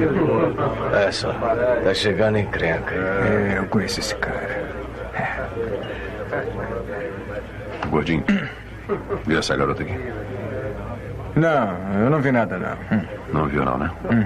É só, tá chegando encrenca. Eu conheço esse cara. Gordinho, viu essa garota aqui? Não, eu não vi nada, não. Não viu, não, né?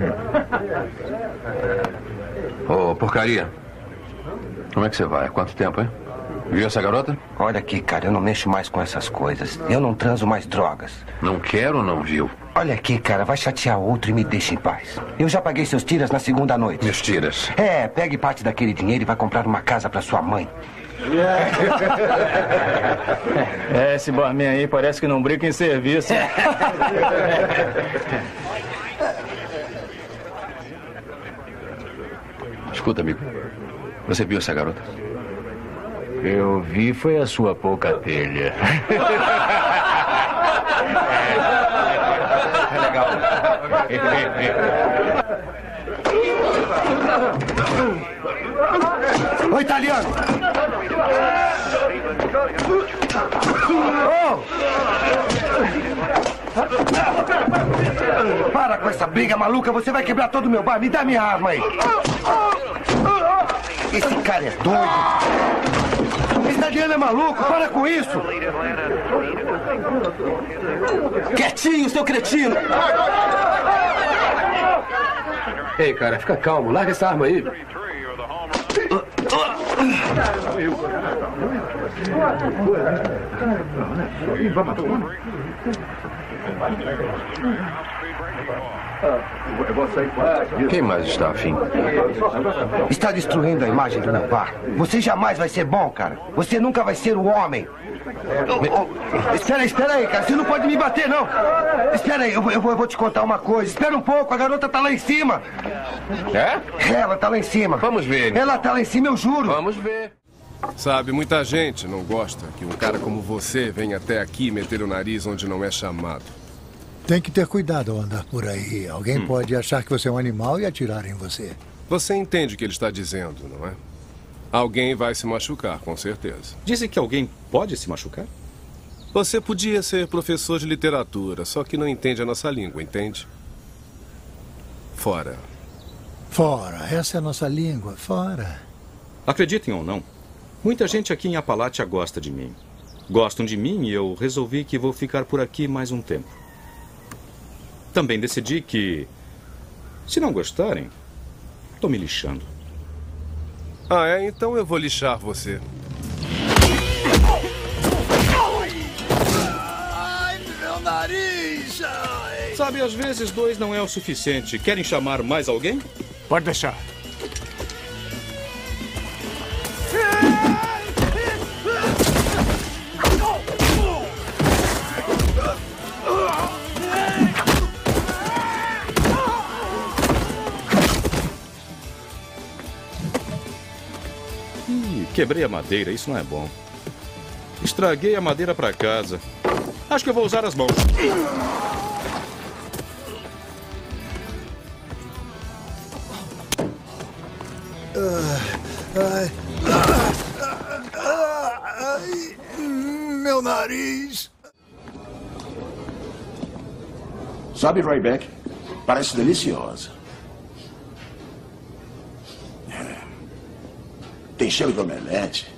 Ô, porcaria. Como é que você vai? Há quanto tempo, hein? Viu essa garota? Olha aqui, cara, eu não mexo mais com essas coisas. Eu não transo mais drogas. Não quero ou não viu? Olha aqui, cara, vai chatear outro e me deixa em paz. Eu já paguei seus tiras na segunda noite. Meus tiras? É, pegue parte daquele dinheiro e vai comprar uma casa pra sua mãe. Esse barman aí parece que não brinca em serviço. Escuta, amigo. Você viu essa garota? Eu vi, foi a sua pouca telha. É legal. Ô, italiano! Oh! Para com essa briga maluca, você vai quebrar todo o meu bar. Me dá minha arma aí. Esse cara é doido. Esse italiano é maluco, para com isso. Quietinho, seu cretino. Ei, cara, fica calmo. Larga essa arma aí. Quem mais está afim? Está destruindo a imagem do meu bar. Você jamais vai ser bom, cara. Você nunca vai ser o homem. Espera aí, cara. Você não pode me bater, não. Espera aí, eu vou te contar uma coisa. Espera um pouco, a garota tá lá em cima. É? Ela tá lá em cima. Vamos ver. Ela tá lá em cima, eu juro. Vamos ver. Sabe, muita gente não gosta que um cara como você venha até aqui meter o nariz onde não é chamado. Tem que ter cuidado ao andar por aí. Alguém pode achar que você é um animal e atirar em você. Você entende o que ele está dizendo, não é? Alguém vai se machucar, com certeza. Dizem que alguém pode se machucar? Você podia ser professor de literatura, só que não entende a nossa língua, entende? Fora. Fora. Essa é a nossa língua. Fora. Acreditem ou não, muita gente aqui em Appalachia gosta de mim. Gostam de mim e eu resolvi que vou ficar por aqui mais um tempo. Também decidi que, se não gostarem, estou me lixando. Ah, é? Então eu vou lixar você. Ai, meu nariz! Ai. Sabe, às vezes 2 não é o suficiente. Querem chamar mais alguém? Pode deixar. Quebrei a madeira, isso não é bom. Estraguei a madeira para casa. Acho que eu vou usar as mãos. Meu nariz! Sabe, Ryback? Parece deliciosa. Tem cheiro de omelete.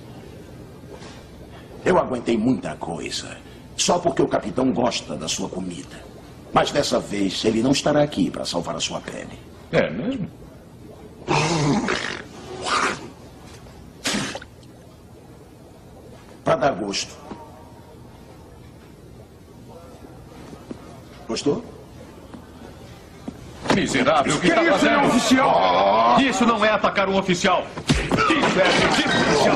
Eu aguentei muita coisa, só porque o capitão gosta da sua comida. Mas dessa vez ele não estará aqui para salvar a sua pele. É mesmo? Para dar gosto. Gostou? Miserável, o que está fazendo? Isso é um oficial! Isso não é atacar um oficial! Isso é agredir um oficial!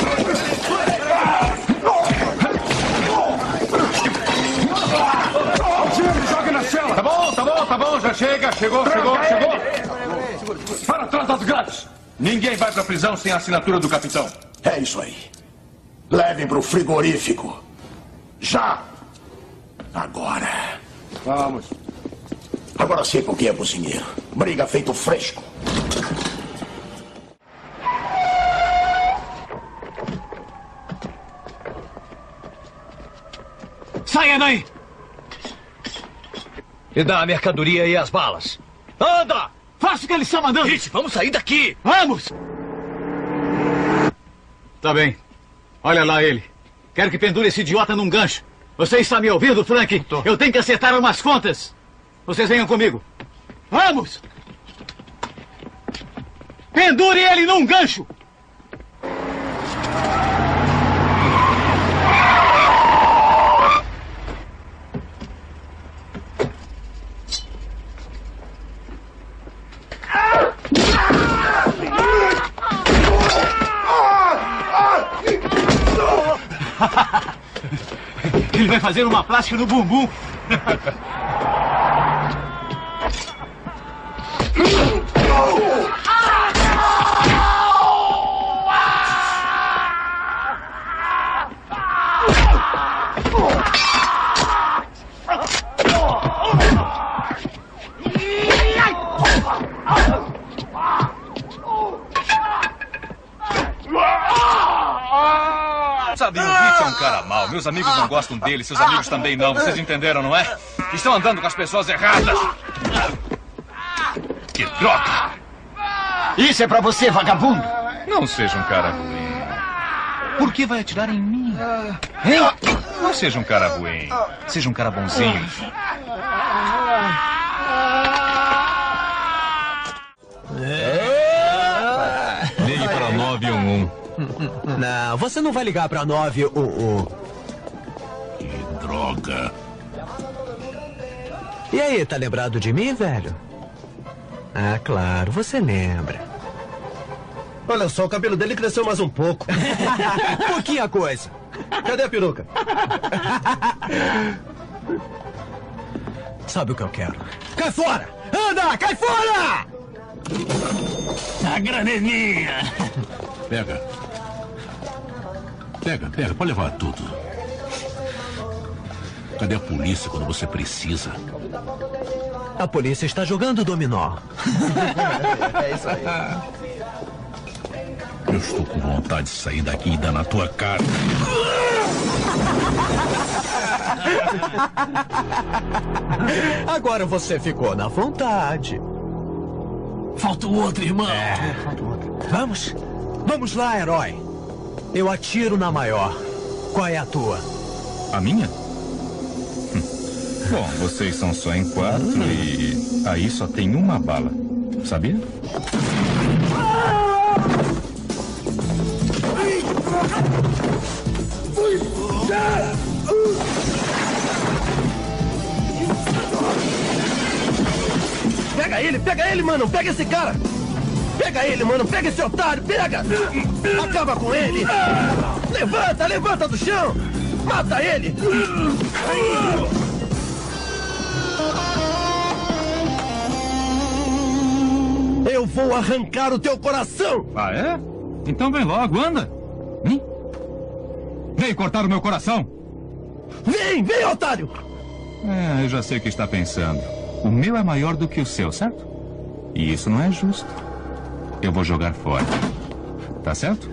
Joga na cela! Tá bom, já chega, chegou! Para trás das grades! Ninguém vai pra prisão sem a assinatura do capitão. É isso aí. Levem pro frigorífico. Já! Agora. Vamos. Agora sei por que é cozinheiro. Briga feito fresco. Saia daí! E dá a mercadoria e as balas. Anda! Vai! Faça o que ele está mandando! Gente, vamos sair daqui! Vamos! Tá bem. Olha lá ele. Quero que pendure esse idiota num gancho. Você está me ouvindo, Frank? Eu tenho que acertar umas contas. Vocês venham comigo. Vamos! Pendure ele num gancho! Ele vai fazer uma plástica no bumbum. Sabe, o Rich é um cara mau. Meus amigos não gostam dele, seus amigos também não. Vocês entenderam, não é? Estão andando com as pessoas erradas. Que droga! Isso é pra você, vagabundo! Não seja um cara ruim. Por que vai atirar em mim? Hein? Não seja um cara ruim. Seja um cara bonzinho. Ligue para 911. Não, você não vai ligar pra 911. Que droga. E aí, tá lembrado de mim, velho? Ah, claro, você lembra. Olha só, o cabelo dele cresceu mais um pouco. Pouquinha coisa. Cadê a peruca? Sabe o que eu quero? Cai fora! Anda, cai fora! A granelinha. Pega. Pega, pode levar tudo. Cadê a polícia quando você precisa? A polícia está jogando dominó. É isso aí. Eu estou com vontade de sair daqui e dar na tua cara. Agora você ficou na vontade. Falta o outro, irmão. Falta o outro. Vamos lá, herói. Eu atiro na maior. Qual é a tua? A minha? Bom, vocês são só em 4 e aí só tem uma bala. Sabia? Pega ele, mano. Pega esse cara. Pega ele, mano. Pega esse otário. Pega. Acaba com ele. Levanta do chão. Mata ele. Eu vou arrancar o teu coração. Ah, é? Então vem logo, anda. Vem cortar o meu coração. Vem, otário. Eu já sei o que está pensando. O meu é maior do que o seu, certo? E isso não é justo. Eu vou jogar fora. Tá certo?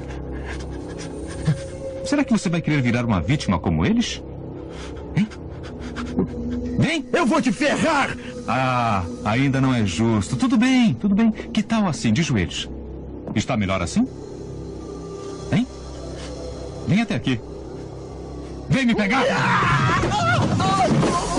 Será que você vai querer virar uma vítima como eles? Hein? Vem! Eu vou te ferrar! Ah, ainda não é justo. Tudo bem. Que tal assim, de joelhos? Está melhor assim? Hein? Vem até aqui. Vem me pegar!